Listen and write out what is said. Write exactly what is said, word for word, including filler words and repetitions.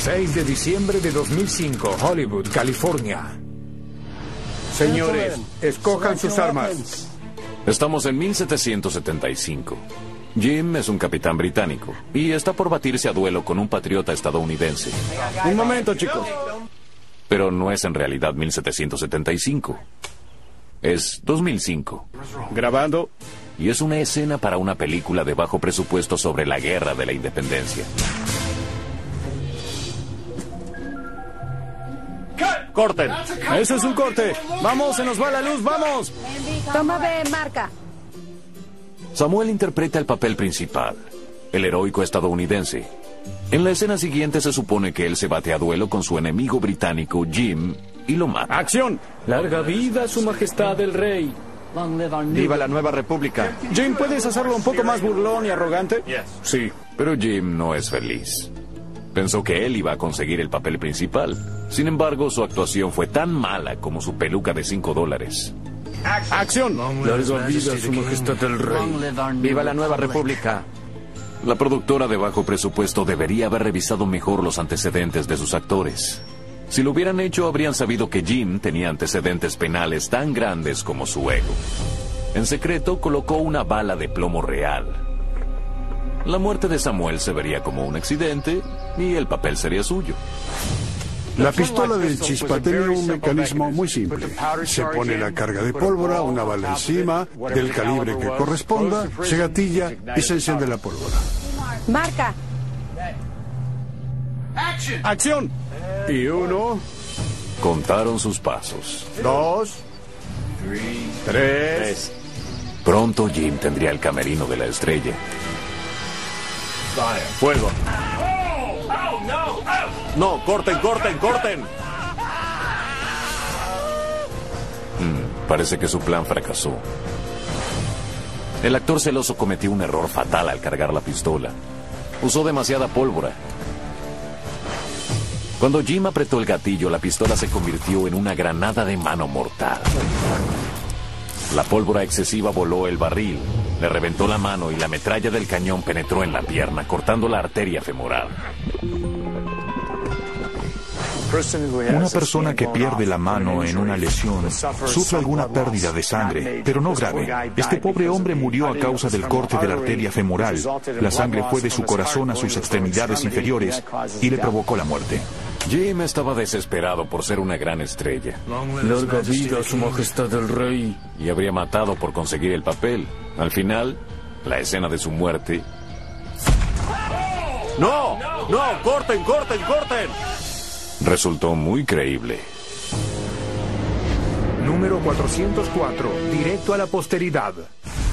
seis de diciembre de dos mil cinco, Hollywood, California. Señores, escojan sus armas. Estamos en mil setecientos setenta y cinco. Jim es un capitán británico y está por batirse a duelo con un patriota estadounidense. Un momento, chicos. Pero no es en realidad mil setecientos setenta y cinco. Es dos mil cinco. Grabando. Y es una escena para una película de bajo presupuesto sobre la guerra de la independencia. ¡Corten! ¡Eso es un corte! ¡Vamos, se nos va la luz, vamos! Toma B, marca. Samuel interpreta el papel principal, el heroico estadounidense. En la escena siguiente se supone que él se bate a duelo con su enemigo británico, Jim, y lo mata. ¡Acción! Larga vida a su majestad el rey. ¡Viva la nueva república! Jim, ¿puedes hacerlo un poco más burlón y arrogante? Sí, pero Jim no es feliz. Pensó que él iba a conseguir el papel principal. Sin embargo, su actuación fue tan mala como su peluca de cinco dólares. ¡Acción! Larga vida a su majestad el rey. ¡Viva la nueva república! La productora de bajo presupuesto debería haber revisado mejor los antecedentes de sus actores. Si lo hubieran hecho, habrían sabido que Jim tenía antecedentes penales tan grandes como su ego. En secreto, colocó una bala de plomo real. La muerte de Samuel se vería como un accidente y el papel sería suyo. La pistola del chispa tenía un mecanismo muy simple. Se pone la carga de pólvora, una bala encima, del calibre que corresponda, se gatilla y se enciende la pólvora. Marca. ¡Acción! Y uno, Contaron sus pasos. dos, tres... Pronto Jim tendría el camerino de la estrella. ¡Fuego! ¡No! ¡Corten, corten, corten! Mm, parece que su plan fracasó. El actor celoso cometió un error fatal al cargar la pistola. Usó demasiada pólvora. Cuando Jim apretó el gatillo, la pistola se convirtió en una granada de mano mortal. La pólvora excesiva voló el barril, le reventó la mano y la metralla del cañón penetró en la pierna, cortando la arteria femoral. Una persona que pierde la mano en una lesión sufre alguna pérdida de sangre, pero no grave. Este pobre hombre murió a causa del corte de la arteria femoral. La sangre fue de su corazón a sus extremidades inferiores y le provocó la muerte. Jim estaba desesperado por ser una gran estrella. Larga vida a su majestad el rey. Y habría matado por conseguir el papel. Al final, la escena de su muerte... ¡No! ¡No! ¡Corten, corten, corten! Resultó muy creíble. Número cuatrocientos cuatro. Directo a la posteridad.